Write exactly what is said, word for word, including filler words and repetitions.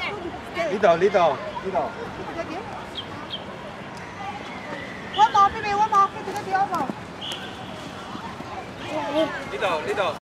呢度呢度呢度。 One more, baby, one more. Get to the other. 呢度呢度。